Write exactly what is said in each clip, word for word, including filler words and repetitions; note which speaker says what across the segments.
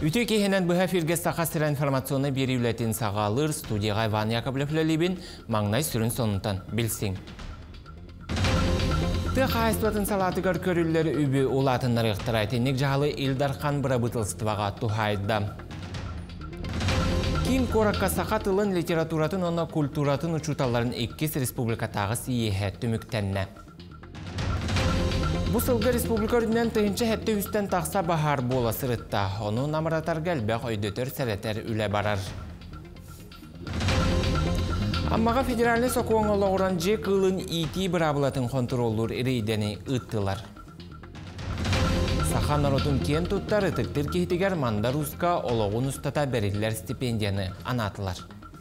Speaker 1: Үте кейінен бұға фирге сақа сірі информационны бері үлетін сағалыр студияға Иван Яковлев-Лелебін маңнай сүрін сонынтан білсің. Тұқ айстуатын салатығар көрілері үбі олатынлары ұқтырайтынек жағалы Илдархан Бұрабытылстываға тұхайды. Кин коракка сақатылын литературатын оны культуратын ұчуталарын еккес республикатағы сиехе түміктенне. Бұл сылғы республика үрдінен тұхыншы әтті үстен тақса бағар бола сырытта. Оны намыратар гәлбәқ өйдөтір сәрәтер үлі барар. Аммаға федеральный соқуын олағыран же қылын ити бірабылатын контроллар ирейдені ұттылар. Сахан народун кен туттар ытыктыр кейтігер мандаруска олағын ұстата берілер стипендияны анатылар.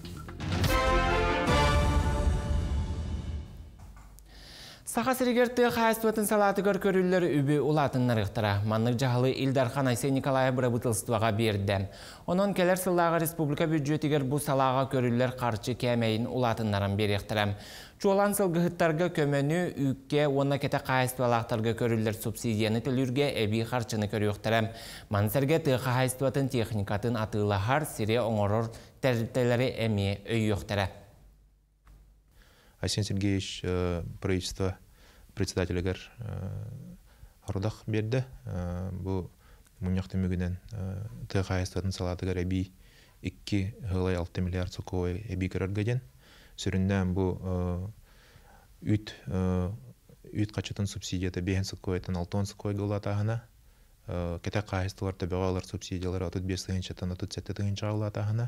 Speaker 1: Сақа сірігерті қайыстуатын салатығыр көрілері үбі ұлатынлар ұқтыра. Маннық жағылы Илдархан Айсей Николая Бұрабытылстываға берді. Онын келер сыллаға республика бюджетігер бұл салаға көрілер қарчы кәмейін ұлатынларын бері ұқтырам. Чуалан сылғыттарға көмені үкке, онына кәті қайыстуалақтарға көрілер субсидияны түлірге әбі қарчыны көрі ұқтырам. Мансерге тұқы қайыстуатын техникатын атылағар сире оңырыр тәріптелері әме өй ұқтыра.
Speaker 2: Арсений Сергеевич правительство председателегер арудақ берді. Бұл мұнияқты мүгінен тұға айыстатын салатығар әбей екі ғылай алты миллиард соқуай әбей көрергеден. Сүрінден бұл үт қачытын субсидията бейін соқуайтын алтын соқуай ғылатағына. Кәті қайыстылар табиғалар субсидиялар отыз бес тығыншаттан отыз жеті тығынша ғылатағына.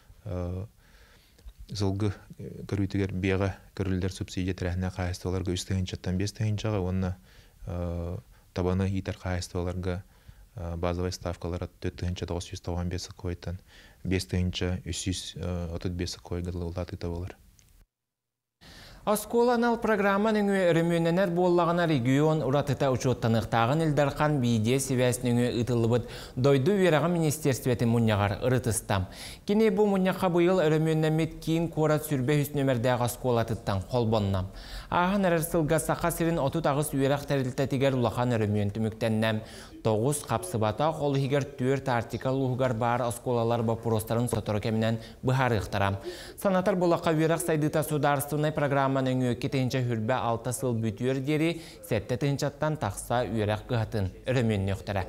Speaker 2: Зылғы көрүйтігер беға көрілдер субсидия тәрәхіне қайыстыларға үш тығыншаттан бес тығыншаға, онына табаны итер қайыстыларға базовай ставкалары төрт тығынша тоғыз жүз тоқсан бес қойттан бес тығынша үш жүз отыз бес қойға ұлаты табылар.
Speaker 1: Осколанал программаның өрімөненер боллағына регион ұратыта ұчуттанықтағын Илдархан бейде севесінің ұтылыбыд дойду вераға министерстветі мұнияғар ұрытыстам. Кене бұл мұнияға бұйыл өрімөнемет кейін қорат сүрбе үснөмердегі осколатыттан қолбоннам. Ағын әрсілға сақа сирин отут ағыз үйерақ тәрілтетігер ұлақан өрімөн түміктеннем. Тоғыз қапсыбата қолы егер төрт артикал ұғығар бар осколалар бапыростарын сотыры кемінен бұхар ұқтырам. Санатар бұлаққа үйерақ сайдыта сударыстығынай программаның өкетейінче хүрбе алты сыл бүтер дері сәтті тыңчаттан тақса үйерақ қығатын өрімөнне ұқтыра.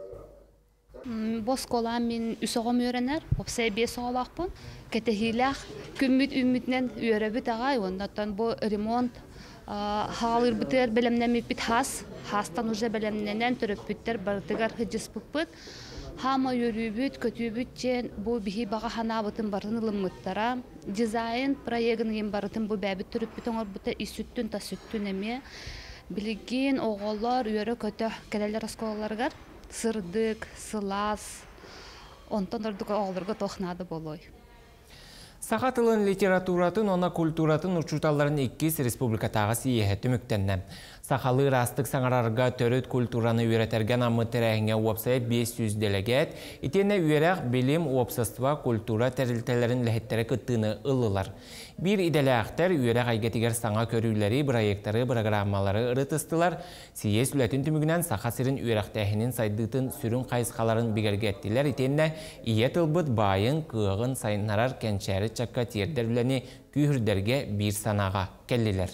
Speaker 3: Боскола мен үсоғым өренер, опсай бес оғалақпын. Кетехилях күмміт үмітнен үйеребіт ағай, ондаттан бұл ремонт Халыр бітер бәлемнәме бит хас, хастан уже бәлемнәнен түріп біттер бардығар хыджыс бұппыт. Хама йөрүбүт, көтүбүт чен бу бихи бага ханабытын барын ылыммыттара. Дизайн проектын ем барын бу бәбит түріп бит оңор бұта исүттүн та сүттүн эме. Билген оголлар үйөрө көтө келелер осколаларгар сырдык, сылас, онтон ордук оголорго тохнады болой.
Speaker 1: Сақатылын литературатын, она культуратын учуталарын иккис республикатағы сиехе түміктеннен. Сақалы растық саңарарға төрөт культураны үйретерген амыттырәңе уапсай бес жүз делегет, итене үйерек білім уапсаства культура тәрілтелерін ләхеттері күттіні ылылар. Bir иделәқтер үйерек айгетігер саңа көрілері, проекттары, программалары ұрытыстылар, сиес үләтін түмігінен сақасырын үйеректәхінің сайдытын сүрін қайысқаларын бігергеттілер, итене ие тылбыт байын, қығын, сайынарар кәншәрі чакка тердер үләне күйірдерге бір санаға келлилер.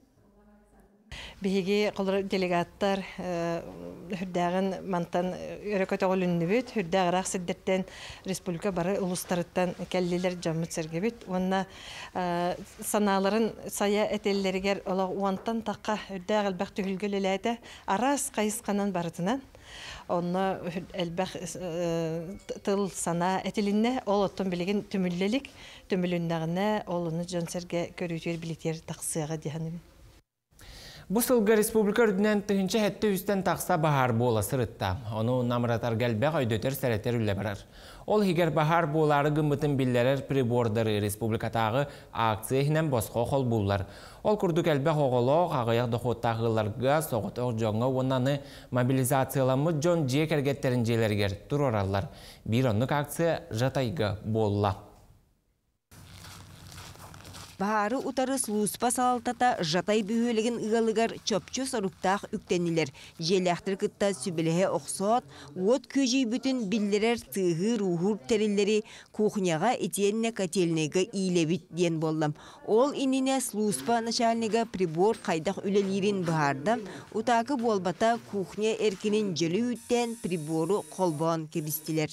Speaker 4: Биһиги колор делегаттар хүрдәгән мантан өрөкөтө олуннубут хүрдәгәрәк сиддеттен республика бары улустарыттан келлилер жаммыт сергебит. Онна саналарын сая этеллергер ола уантан такка хүрдәгәл бак түгүлгөлөләтә арас кайысканан барытынан онна элбах тыл сана этилинне ол оттон билеген түмүллелик түмүлүндәгенә олуны жонсерге көрүтөр билетер таксыга диханым.
Speaker 1: Бұл сылғы республика үрдінен түхінші әтті үстен тақса бағар бола сырытта. Оны намыратар гәлбәқ өйдөтер сәреттер үлі барар. Ол егер бағар болары гымбытын білдерер прибордары республикатағы акциягінен босқа қол болар. Ол күрді гәлбәқ оғылық, ағаяқ доқоттағыларға соғыт оқ онаны мобилизацияламы жон жек әргеттерін желергер тұр оралар. Bir onluk акция жатайғы болла.
Speaker 5: Баары утары слуспа салтата жатай бүйөлеген ыгалыгар чөпчө соруктаах үктенилер. Желяхтыр кытта сүбелеhe оксот, от көжей бүтін биллерер тыгы рухур териллери кухняга этиенне котельнега ийлебит ден боллам. Ол инине слуспа начальнига прибор кайдах үлелирин баардам, утакы болбата кухня эркинин жөлү үттен прибору колбон кебистилер.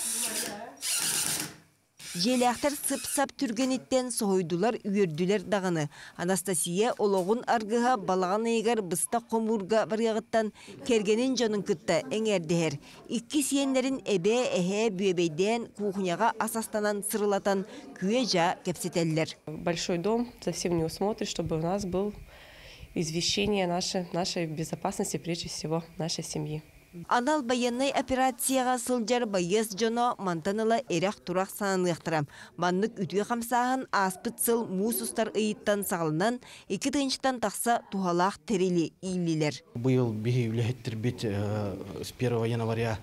Speaker 5: Желяхтар сып-сап түргениттен сойдулар үйірділер дағыны. Анастасия ологун аргыға балаған егер бұста қомурға барғағыттан кергенін жонын күтті әңердігер. Икки сиенлерін әбе әхе бүйебейден кухняға асастанан сырылатан күйе жа кепсетеллер.
Speaker 6: Большой дом, совсем не усмотришь, чтобы у нас был извещение нашей, нашей безопасности, прежде всего, нашей семьи.
Speaker 5: Анал баяннай операцияға сылжар байыз жоно мантаныла эрақ турақ санынықтырам. Маннык үтіге қамсағын аспыт сыл мусустар ыйыттан сағылынан екі тыңшытан тақса тухалақ терили ийлилер.
Speaker 7: Бұл бейі үләхеттір бет с первого января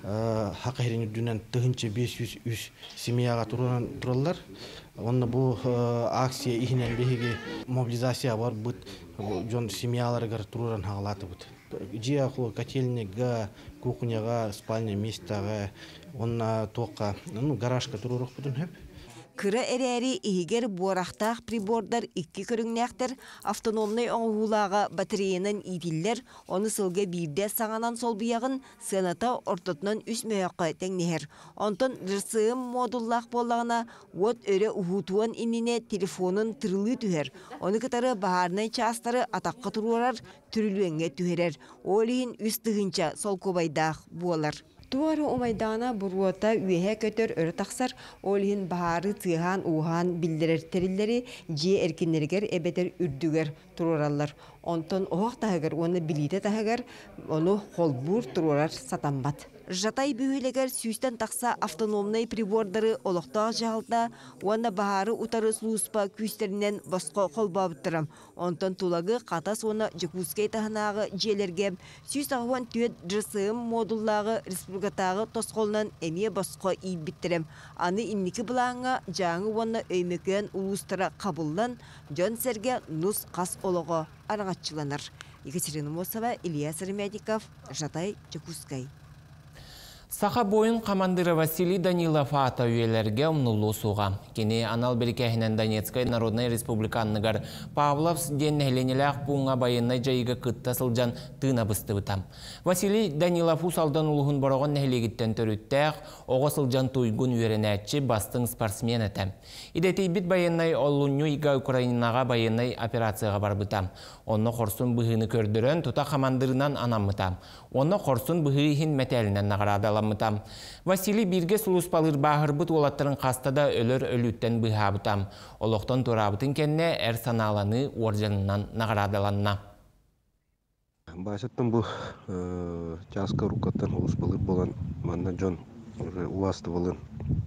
Speaker 7: хақайрен үдінен тұғынчы бес жүз үш семьяға тұралар. Онна бұл акция ихінен бейге мобилизация бар бұд жон семьяларығар тұруран хағалаты бұд. Жиаху котельнега, кухняга, спальня местага, онна тоқа, ну гаражка турурук бутун хеп.
Speaker 5: Кыра әрәри игер буарақтақ прибордар икки көріңнәқтер автономный оңғулаға батареянын идиллер, оны сылға бирде саңанан сол бұяғын сыната ортотынан үс мөйаққа тәңнехер. Онтон рысығым модуллақ болағына от өрі ұхутуан иніне телефонын тырылы түхер. Оны кытары бағарнай частары атаққа тұрурар түрілуенге түхерер. Олейін үс тұғынша сол көбайдақ болар.
Speaker 8: Туары умайдана буруата үйе көтөр өрі тақсар, олығын бағары тыған уған білдірер терілері же әркенергер әбетер үрдігер тұруралар. Онтон оғақ тағығыр, оны білейді тағығыр, оны қолбур тұрурар сатамбат.
Speaker 5: Жатай бүйелегер сүйстен тақса автономный прибордары олықтақ жағылда, оны бағары утары слуспа күстерінен басқа қолба бұттырам. Онтан тулагы қатас оны жекускай тағынағы желерге сүйст ағуан түйет жысығым модуллағы республикатағы тосқолынан әме басқа ид біттірем. Аны иннекі бұлаңға жаңы оны өймекен ұлыстыра қабылдан жон сәрге нұс қас олығы арағатчыланыр. Екатерина Мосова, Илья Сармядиков, Жатай, Жекускай.
Speaker 1: Саха бойын командиры Василий Данилов ата үйелерге умнулу суға. Кені анал берекәхінен Донецкай Народный Республиканныгар Павловс деннәхленеләқ буңа байыннай жайыға кытта сылжан тына бысты бытам. Василий Данилов усалдан улығын борағын нәхлегіттен төріттәқ, оғы сылжан туйгун үйеренәтші бастың спортсмен әтәм. Идетей бит байыннай олуну ига Украинаға байыннай операцияға бар бытам. Оны қорсын бұғыны көрдірін тута командырынан анамытам. Оны қорсын бұғыхин мәтәлінен нағырадаламытам. Василий бирге сулуспалыр бағыр бұт олаттырын қастада өлір өліттен бұғабытам. Олықтан турабытын кәнне әр саналаны оржанынан нағырадаланна.
Speaker 9: Басеттен бұл жасқа рукаттан сулуспалыр болан манна жон уласты болын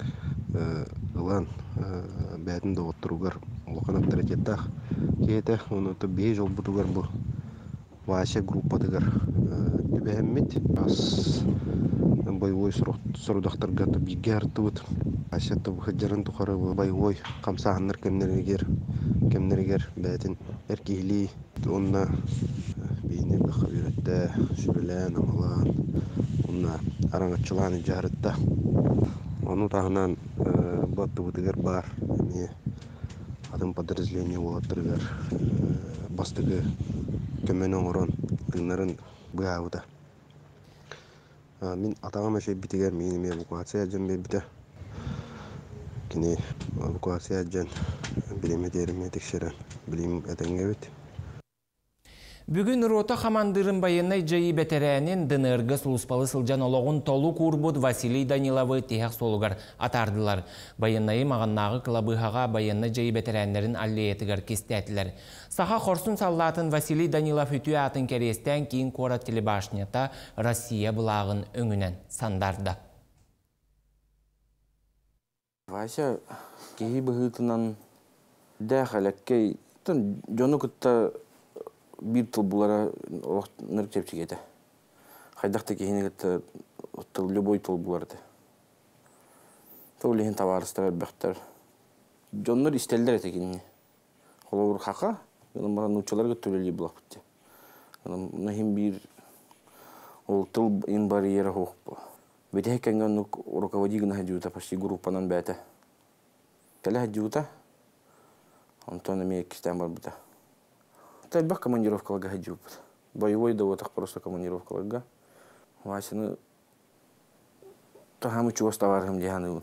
Speaker 9: ұлан бәдінде оттыруғар олықан авторитеттақ кейті оны бей жол бұтуғар бұл Вася группадыгар түбәммет ас боевой сұрудақтарға бейге артыбыт. Асетті бұқыджарын тұқары боевой қамсағыныр кемнерігер, кемнерігер бәтін әркейлі. Онына бейіне бұқы үйретті, сүрілән, амалан, онына араңатчыланы жарытта. Оны тағынан баты бұтыгар бар. Адым подразделение олаттырығар бастығы көмөнің ұрын, күнлерін бұғауыда. Мен атағам әшей бітігер, менің эвакуация әджен бейбіті. Кені эвакуация әджен білеме деріме текшерен, білем әтенге бет.
Speaker 1: Бүгін рота командырын байынай жайы бәтерәнін дынырғы сулуспалы сылжан олығын толу курбуд Василий Даниловы тияқ солугар атардылар. Байынайы мағаннағы кылабыхаға байынай жайы бәтерәнлерін аллеетігер кестәтілер. Саха қорсын саллатын Василий Данилов үтіе атын керестен кейін қора телебашнята Россия бұлағын өңінен сандарды.
Speaker 10: Вася кейі бұғытынан дәқәләккей жоны күтті bir tıl bulara nırk çepçik ete. Haydaqta kehine gitті tıl, любой tıl bulardı. Tövlehin tavarıstar, bәқтар. Jonlar isteller ete kendini. холовур хака, гынан бара нучаларга төлели булак битте. Гынан нахим бир ол тыл ин барьера хокпо. Бете канган нук руководитель на хадюта почти группанан бета. Кала хадюта. Антон имеет кистам барбита. Та бах командировка лага хадюп. Боевой да вот так просто командировка лага. Васина то хаму чего ставархам диханы.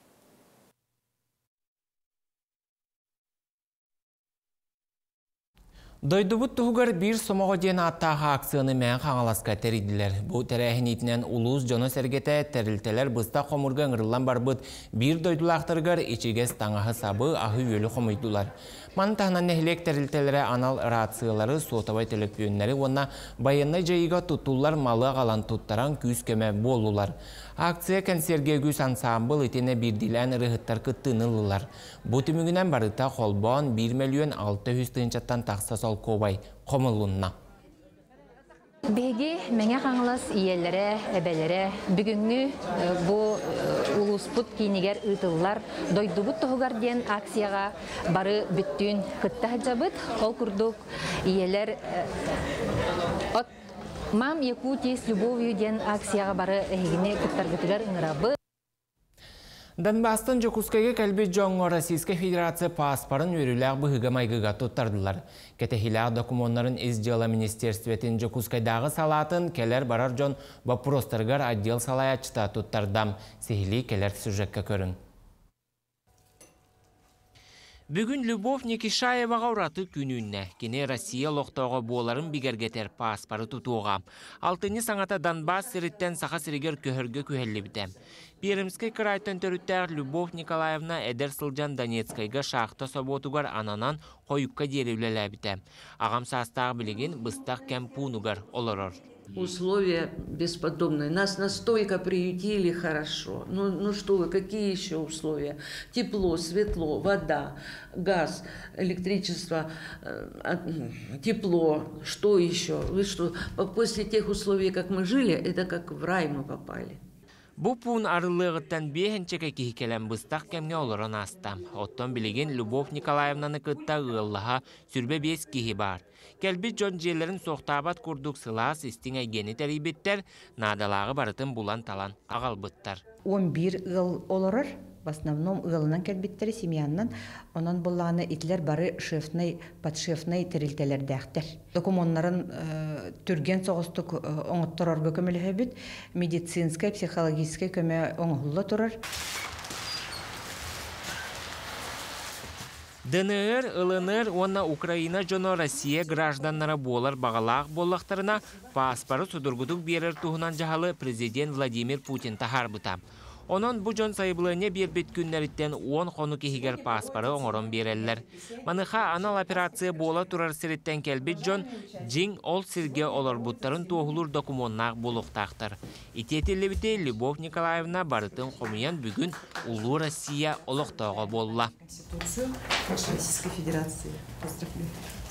Speaker 1: Дойдубут тугар бир сомого ден аттаға акцияны мән қаңаласка теридилер. Бұл тәрәхін итінен улус жоны сәргеті тәрілтелер бұста қомырға ңырылан барбыт бир дойдулақтыргар ичігес таңағы сабы ағы өлі қомыйдулар. Маны тағынан нәхілек тәрілтелері анал рациялары сотабай төлөпүйінлері онна байынна жайыға тұттулар малы қалан тұттаран күз көмі болулар. Акция консерге күз ансамбыл етіне бірділән рығыттар күттінылылар. Бұ түмігінен барыта қолбан бір миллион алты жүз тыңчаттан тақса сол кобай қомылуынна.
Speaker 11: Беги меңе қаңылас иелері, әбелері, бүгінгі бұ улуспут кейінігер ұтылылар дойдубут тұғығар ден акцияға бары бүттін күтті жабыт, қол күрдік иелер от мам Якутия с любовью ден акцияға бары әйгіне күттаргітілер ұңырабы.
Speaker 1: Донбастан Жокускайга кәлбет жоңғы Российская Федерация паспарын өріләқ бұғыға майғыға тұттардылар. Кетехиләқ документарын издела министерстветін Жокускайдағы салатын келер барар жон вопростаргар отдел салаячыта тұттардам. Сехили келер сюжетке көрін. Бүгін Любовь Никишаеваға ұраты күнінне. Кене Россия лоқтауға боларын бігергетер паспары тұтуға. Алтыны саңата Донбасс сіріттен сақа сірігер көхірге көхелі бітем. Пермскай крайтан төріттәр Любовь Николаевна Эдер Сылжан Донецкайға шақты соботугар ананан қойыққа деревлелі бітем. Ағам састағы білеген бұстақ кәмпунугар олырыр.
Speaker 12: Условия бесподобные. Нас настолько приютили хорошо. Ну, ну что вы, какие еще условия? Тепло, светло, вода, газ, электричество, тепло. Что еще? Вы что? После тех условий, как мы жили, это как в рай мы попали.
Speaker 1: Бу пун арылығыттан бейхенчеке кейкелен бұстақ кемге олырын астам. Оттон білеген Любовь Николаевнаны кытта ғыллыға сүрбе бес кейі бар. Келбет жон жерлерін соқтабат күрдік сылас істің әйгені тәрейбеттер, надалағы барытын булан талан ағалбыттар.
Speaker 13: он бир ыл олырыр. В основном ылынан кәлбеттері семьяннан, онан болағаны итлер бары шефнай, подшефнай тәрілтелер дәқтер. Документтарын түрген соғыстық оңыттыр орғы көмілі өбіт, медицинскай, психологическай көмі оңғылы тұрыр.
Speaker 1: ДНР, ЛНР, онна Украина жоно Россия гражданнары болар бағалақ боллақтарына паспары судыргудық берер туғынан жағалы президент Владимир Путин тахар бұта. Onun bu jön sayıblığına bir bit günleritten on konu kehigер paspары оңорон береллер. Маныха анал операция бола турар сиреттен келбит жон жин ол сирге олар буттарын тоғылыр документнақ болуқтақтыр. Итетелі бите Любовь Николаевна барытын қомиян бүгін Улу Россия олықтауға болла.
Speaker 14: Конституцию Российской Федерации. Поздравляю.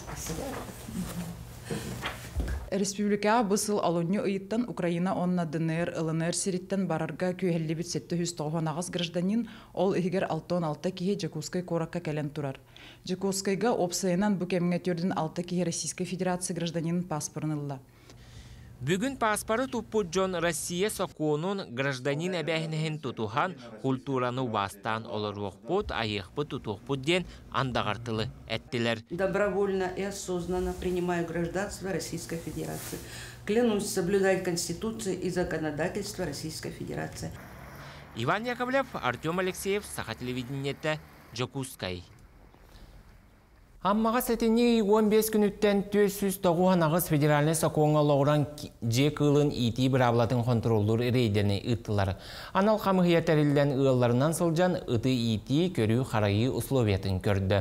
Speaker 15: Республика бысыл алонью ыйыттан Украина онна ДНР, ЛНР сириттен барарга күйеллибит сетті жүз тоғын ағыз гражданин ол игер алтон алты кихи Жакускай коракка кәлен турар. Жакускайга опсайынан бүкемге түрдін алты кихи Российской Федерации гражданин паспорнылла.
Speaker 1: Бүгін паспары туппут жон Россия сокуонун гражданин әбәхінен тутухан культураны бастан олар оқпут, айықпы тутуқпут ден андағартылы әттілер.
Speaker 12: Добровольно и осознанно принимаю гражданство Российской Федерации. Клянусь соблюдать Конституцию и законодательство Российской Федерации.
Speaker 1: Иван Яковлев, Артем Алексеев, Саха телевидениеті, Жакускай. Аммаға сәтіне он бес күніттен төрт жүз тоғыз ағыз федеральный сақуыңа лоғыран же қылын ити бір авлатын контролдыр рейдеріне ұттылар. Анал қамығиятарилден ұғыларынан сылжан ұты ити көрі қарайы условиятын көрді.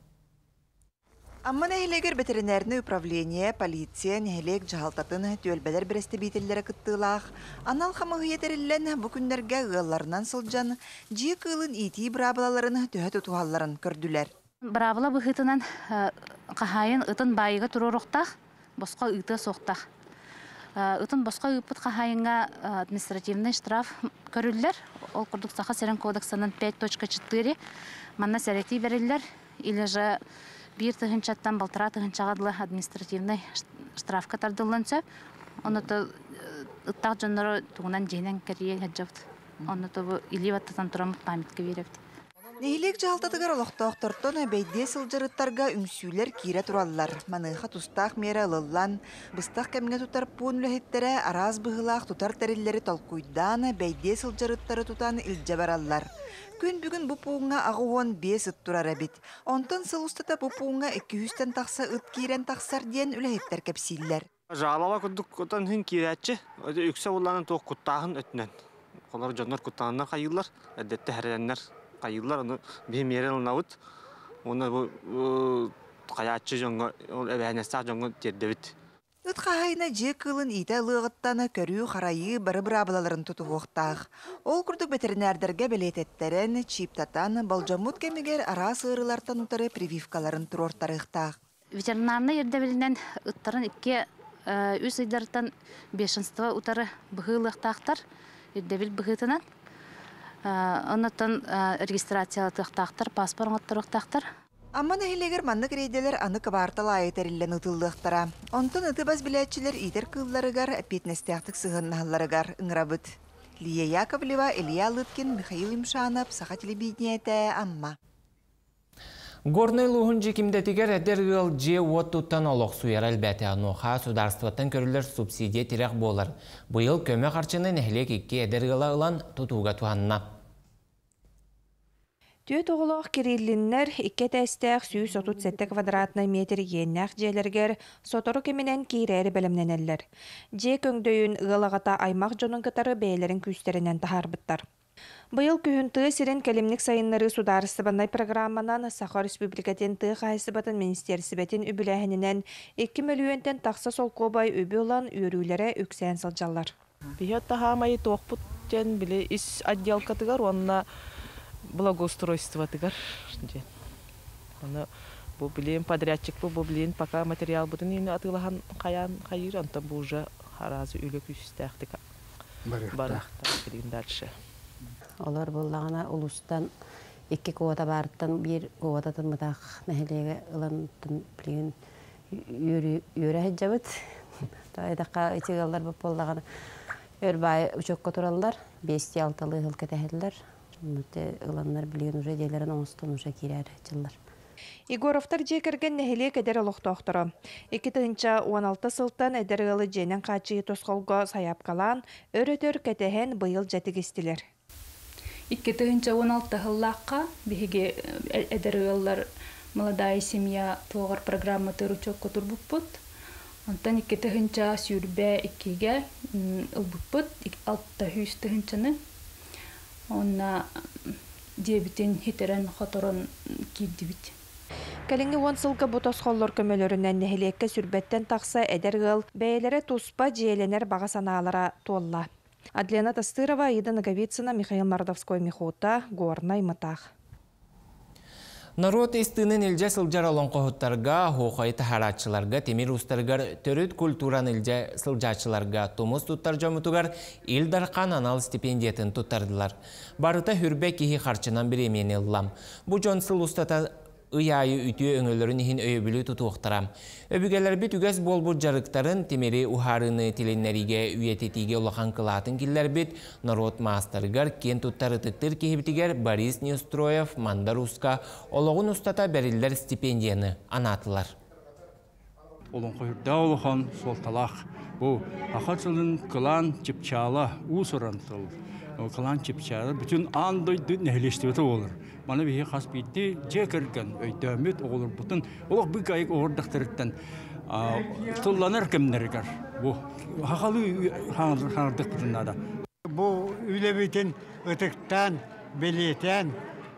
Speaker 16: Амма нәхилегер ветеринарный управление, полиция, нәхилег жағалтатын төлбәлер біресті бейтелері күттілақ. Анал қамығиятарилден бүкіндерге ұғыларынан сылжан же қылын ити бір авлаларын төхет ұтуғаларын көрділер.
Speaker 3: Бравла быхытынан қахайын ытын байыға тұрорықтақ, босқа ыты соқтақ. Ытын босқа ыпыт қахайынға административный штраф көрілдер. Ол құрдық сақа сәрін кодексанын пять точка четыре манна сәрети берілдер. Или же бир тыгынчаттан балтыра тыгынчагадылы административный штрафка тардылын сөп. Оны то ыттак жоннору тугунан жейнен кәрие хаджабыт. Оны то бу иливаттан турамыт памятка берепти.
Speaker 16: Нехилек жалтатыгар олохтоохтортон бейде сылжырыттарга үңсүүлер кире тураллар. Маныха тустақ мере ылылан, быстақ кәмге тутар пуын үлэхеттере араз быһылаах тутар тәреллери толкуйдааны бейде сылжырыттары тутан илджабараллар. Күн бүгін бу пуыңа ағуон бес ыт турар әбит. Онтон сыл устата бу пуыңа эки жүзден тақса ыт кирен тақсар диен үлэхеттер кәпсиллер.
Speaker 17: Жалала күдік көтен хин киретчі, үксе болланын тоқ құттағын өтінен. Қолар жондар құттағынна қайылар, әдетті әрәләнлер қайылар, оны бейм ерелін ауыт. Оны бұл қаятчы жоңғы, әбәнестақ жоңғы тердебіт.
Speaker 16: Ыт қағайына же кылын иті лығыттаны көрі қарайы бары-быр абылаларын тұту оқтақ. Ол күрдік ветеринардерге белететтерін, чиптатан, балжамут кемігер ара сырылартан ұтары прививкаларын тұрортарықтақ.
Speaker 3: Ветеринарны ердебілінен ыттарын икке үз ыйдарытан бешінства ұтары бұғылықтақтар, ердебіл бұғытынан. Онытын регистрациялы тұқтақтар, паспорын ұттырықтақтар.
Speaker 16: Амман әйелегер манны крейделер аны кабартала айетәрілен ұтылдықтара. Онтын ұтыбас біләтчілер идер кылларыгар, әпетнестяқтық сығыннағыларыгар ұңырабыт. Лия Яковлева, Илья Лыткин, Михаил Имшанов, Саха телевидениеті, Амма.
Speaker 1: Горный луғын жекімдетігер әдергіл же оттуттан олық суяр әлбәті ануға сударстваттан көрілер субсидия тирек болар. Бұйыл көмі қарчыны нәхілек екке әдергіла ұлан тұтуға туғанна.
Speaker 18: Түйет оғылық керейліннер икке тәстәқ сүйіс отыз жеті квадратный метр еннәқ желергер сотору кемінен кейрәрі бәлімненелер. Же көңдөйін ұғылағата аймақ жонын кытары бәйлерін күстерінен тахарбыттар. Быйыл күхінті сирен кәлемнік сайынлары сударыстыбанай программанан Саха Республикатын тыға хайсыбатын министерсібетін үбіләхінінен екі миллионтен тақса солқобай өбі olan үйрүлері өксән сылжалар.
Speaker 19: Бейет тахамайы тоқпыт жен біле іс отделкатыгар, онына благоустройствотыгар. Оны бұл білейін подрядчик бұл, бұл білейін пока материал бұтын ені атылаған қаян қайыр, онтан бұл уже харазы үлі күстәқтіка. Барықтар білейін дальше.
Speaker 20: Олар боллағына ұлыстан екі ковата барыттан бір ковататын мұтақ нәхелеге ұлантын білген үйері әджабыт. Тайдаққа етегалар бұл боллағына өрбай үшөкке тұралар, бесте алталы ғыл кәтәхелілер. Ұланлар білген уже дейлерін оңыстан уже керер жылар.
Speaker 18: Игоровтар жекерген нәхеле кәдер олықтоқтыры. Екі тыңча он алты сылтан әдергілі женен қачығы тосқолға саяп қалан, өрөтөр кәтәхен бұйыл жәтігістілер.
Speaker 21: Икки тыгынча он алты хыллаққа биһиге эдергаллар молодая семья тоғыр программа тыручок котурбуппут. Онтан икки тыгынча сүйрбе иккиге ылбуппут, алты жүз тыгынчаны. Онна дебитин хитерен хоторон киддибит.
Speaker 18: Кәліңі он сылғы бұтос қоллар көмелерінен нәхілекке сүрбеттен тақса әдергіл бәйлері туспа жиеленер баға саналара толла. Адлена Тастырова, Ида Наговицына, Михаил Мордовской, Михута, Горный Мытах.
Speaker 1: Народ истинен илже сылжар олон қоғыттарға, хоқай тахаратчыларға, темир устарғар, төріт культуран илже сылжачыларға, томыз туттар жомутугар, илдарқан анал стипендиятын туттардылар. Барыта хүрбе кихи қарчынан бір емені ұллам. Бұ жон сыл устата ұяйы үтіе өңілерін ехін өйбілі тұтуқтырам. Өбігелер бит үгәс бол-бұл жарықтарын темері ұхарыны теленлеріге үйететіге ұлақан қылатын келер бит народ мастыргар кен тұттары тұттыр кейбітігер Борис Неустроев, Мандар Уска, олығын ұстата бәрілдер стипендияны анатылар.
Speaker 22: Олың қойырда олыған сол талақ. Бұл ақатсылын қылан чіпчалы, ұсыран сол. Қылан чіпчалы бүтін андойды нәлештеветі олыр. Мана бейе қас бейді жекерген өйдәмет олыр бұтын. Олық бүк айық оғырдақтырыттан тұлланыр кемнергер. Бұл хақалы хаңырдық бұтыннада.
Speaker 23: Бұл үйлебетін ұтықтан, белетен,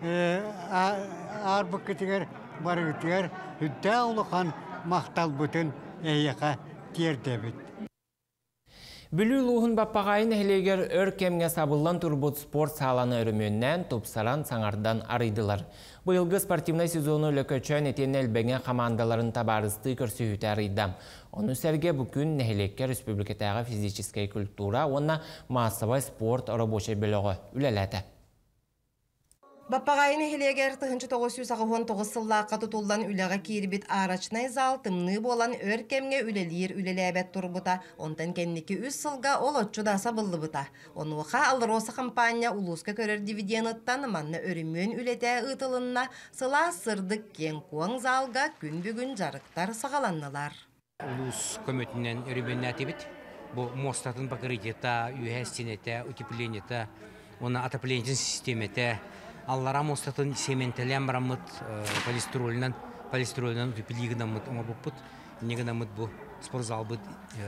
Speaker 23: арбық кетігер, бары кетігер, үдді олыған мақтал бұтын әйеқа тердебет.
Speaker 1: Бүлі луғын баппағайын әлегер өр кемге сабылан турбут спорт саланы өріменнен топсаран саңардан арыдылар. Бұйылғы спортивный сезону лөкөчөн етен әлбәңе командаларын табарысты көрсүйіті арыдам. Оны сәрге бүкін нәхелекке республикатағы физическая культура, онна массовай спорт рабочий бөлігі үләләті.
Speaker 2: Баппағайыны хелегер тыхынчы тоғыз жүз ағуон тоғыз сыллаққа тұтулдан үліға кирбит арачнай зал тымны болан өр кемге үлелер үлеләбәт турбута, онтан кеннеки үз сылға ол отчу даса былды бұта. Онуға алыроса компания улуска көрер дивидендыттан манна өріммен үлеті ұтылынна сыла сырдық кен куан залға күн бүгін жарықтар сағаланнылар.
Speaker 4: Улус көмөтінен өріммен әтебет. Бұл мостатын покрытиета, үйәстенеті, утеплениета, оны отопление системеті, аллара мостатын сементелен барамыт, полистиролынан, полистиролынан утеплигінен мұт оңа бұппыт, негінен мұт бұл спортзал бұд,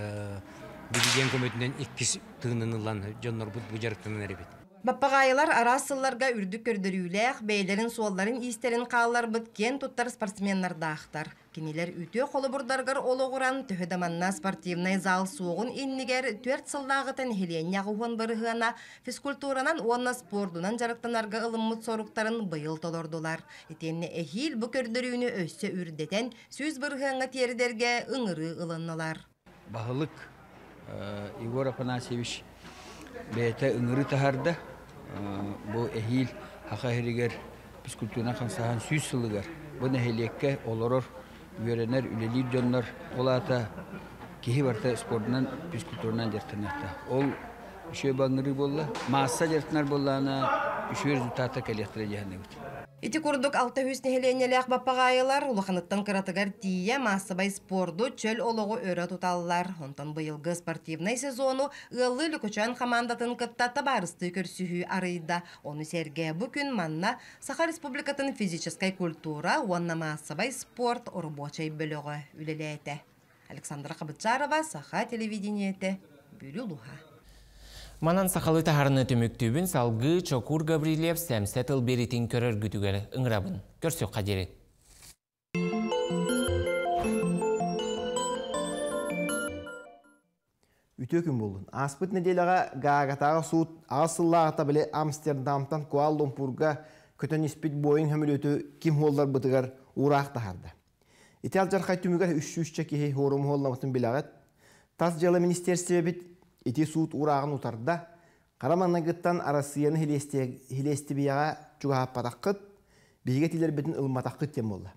Speaker 4: бүдеген көмөтінен иккіс тығынынылан жоннор бұд бұл жарықтанын әребет.
Speaker 2: Баппағайылар арасылларға үрдік көрдірүүләқ, бәйлерін суалларын истерін қалалар бұд кен тұттар спортсменнарда ақтар. Кенелер үтө қолы бұрдарғыр олы құран түхедаманна спортивнай зал соғын иннігер төрт сылдағытын хелен яғуын бұрығына физкультуранан онна спордунан жарықтанарға ылыммыт соруқтарын бұйыл толордулар. Етенне әхил бұ көрдірүүні өссі үрдетен сөз бұрығына тердерге ұңыры ылыннылар.
Speaker 6: Бағылық Игор Апанасевич бәйті ұңыры тахарды. Бұл әхил хақа херігер физкультурана қансаған сөз сылығар. Бұл әхилекке олорор Üyerenler, üleli canlar, olata kihi varta sporundan, püskültüründen certnekta. Olüşe bangırı bolla, massa certner bollanaüşe rezultata kelektireceğine bit.
Speaker 2: Ити курдук алты жүз нехеленелек баппағайылар улаханыттан кыратыгар тие массабай спорду чөл олого өрі туталлар. Онтан быйылгы спортивный сезону ылы лүкучан командатын кыттата барысты көрсүхү арыйда. Оны серге бүкүн манна Саха Республикатын физической культура уанна массабай спорт орбочай бөлөгө үлелете. Александра Кабытчарова, Саха телевидениете, Бюрюлуха.
Speaker 1: Манан сақалы тахарыны төміктүбін салғы Чокур Гаврилев сәмсәтіл беретін көрір күтігер ұңырабын. Көрсек қадері.
Speaker 24: Үтөкім болын. Аспыт неделаға ғағатаға суыт асыллағыта біле Амстердамтан Куала-Лумпурға көтен іспет бойын хөміл өті кем холдар бұтығар ұрақ тахарды. Итал жарқай түмігер үш жүз чекеге хорым холнамытын білағат. Тас жылы министерстве бет Ити суут урағын утарда, қараманнағыттан арасыяны хилесті бияға чуға патаққыт, бейге тілер бетін ылматаққыт тем болды.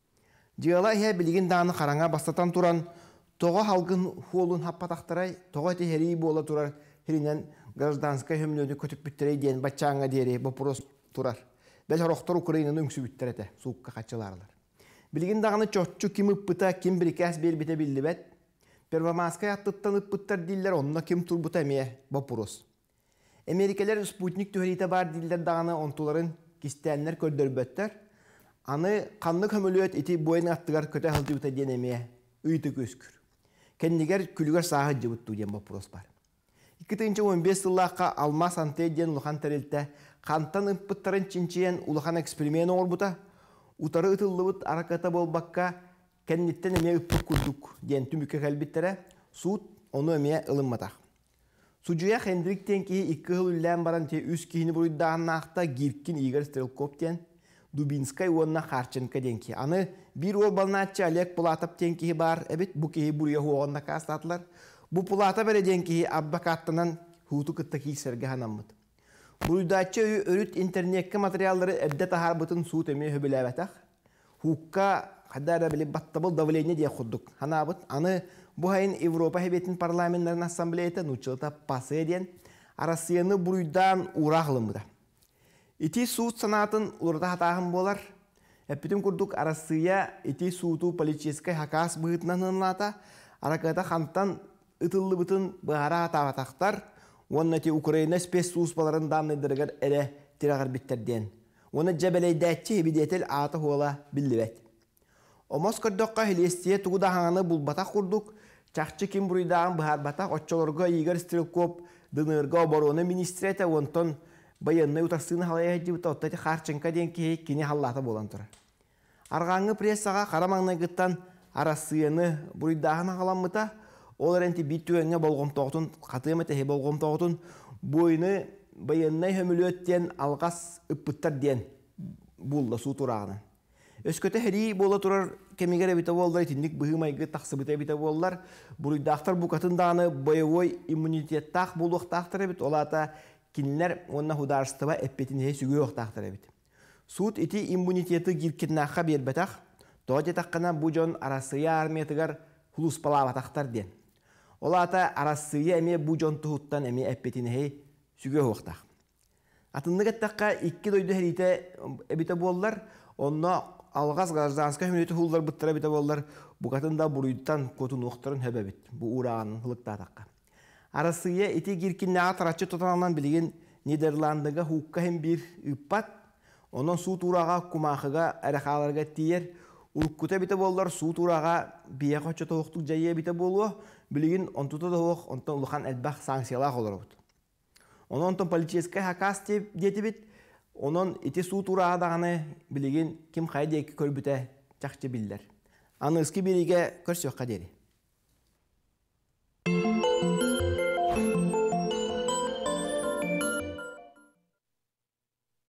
Speaker 24: Жиғала хе білген даны қараңа бастатан туран, тоға халғын хуолын хаппатақтарай, тоға техері бола турар, херінен гражданскай хөмілөді көтіп бүттірей ден бачаңа дері бопурос турар. Бәл хорохтар Украинаны үңсі бүттірәті, суыққа қатшыларылар. Білген дағаны чотчу кім ұппыта, кім бірікәс бер бете білді бәт, Первомайскай аттыттан ыппыттар диллер, онна кем турбута мие бапурос. Америкалер спутник төхерейті бар диллер дағаны онтуларын кистәнлер көрдөрбөттер. Аны қанны көмілөт еті бойын аттығар көті халды бұта ден емее үйті көскүр. Кәннегер күлігер сағы жыбытту ден бапурос бар. екі мың он бес сыллаққа алмас анте ден улахан тәрелті қантан ыппыттарын чинчиен улахан эксперимент орбута, утары ытыллыбыт араката болбаққа Кәннеттен әме үппік күрдік ден түмікке кәлбеттері суыт оны әме ылынматақ. Суджуя Хендриктен кейі екі ғыл үллән баран те үз кейіні бұрыйдағын ақта гиркін Игорь Стрелков ден Дубинскай онына Харченко ден кей. Аны бір ол балнатчы Олег Пулатов ден кейі бар, әбет бұл кейі бұрыя хуағында қастатылар. Бұл Пулатов әрі ден кейі аббақаттынан хууту күтті кейсерге ханамыд. Бұрыйдатчы өріт интернетке материалдары әбді тахар бұтын суыт әме хөбіләбәтақ. Хукка Хадара били баттабыл давление дия ходдук. Ханабыт аны бу хайын Европа хебетин парламентларын ассамблеяты нучылта пасы ден Арасияны буруйдан урағылымыда. Ити суут санатын урда хатағым болар. Эппитим курдук Арасия ити сууту политическай хакас быгытнан ынлата араката хантан ытыллы бытын быгара хатаватақтар оннати Украина спес сууспаларын дамныдырыгар эре тирагар биттерден. Оны жабелейдәтчі хебидетел аты хуала білдібет. Омос көрдіққа хелестие туғудағаны бұлбата құрдық, чақчы кем бұруйдағын бұхарбата отчолорға Игорь Стрелков дынырға обороны министреті онтон байынны ұтарсыны халая жібіті оттайты Харченко ден кейі кені халлаты болан тұрар. Арғаңы прессаға қарамаңны ғыттан арасыяны бұруйдағын қаламыта, ол әренті бит өңе болғым тоғытын, қатымы тәхе болғым тоғытын, бойыны байынны хөмілөттен алғас үппіттар ден бұлда су тұрағына. Өскөте хәри бола турар кемигер бите болдар тинник быгымайгы тақсы бите бите болдар. Буруйдақтар букатынданы боевой иммунитеттақ болуқтақтар бит олата кинлер онна хударстыба эппетин хе сүгөқтақтар бит. Суут ити иммунитеты гиркетнаққа бербетақ, тоғыт етаққана бұ жон арасыя армиятығар хулус палабатақтар ден. Ол ата арасыя әме бұ жон тұхыттан әме әппетінеғей сүге хоқтақ. Атындық әттаққа икки дойды әрейті әбіті болылар, онына алғас ғажданска хүнеті хулдар бұттыра біті болылар, бұғатында бұруйдтан көтін оқтырын хөбәбіт, бұ урағанын хылықта атаққа. Арасыя ити гиркетнаққа таратшы тұтанынан білген Нидерландыға хуққа hem bir үппат, onun su turağa kumağıga әрәқаларға тиер, уркута бите боллар su turağa бия қочы тоқтық жайы бите болуы, білген онтуты тоқ, онтан ұлыған әлбақ санкциялақ олар бұд. Onun ondan полицейская хакас деті бит, onun ити su turağa дағаны білген кім қайды екі көрбіте чақчы білдер. Аны ұсқы береге көрсі өққа дері.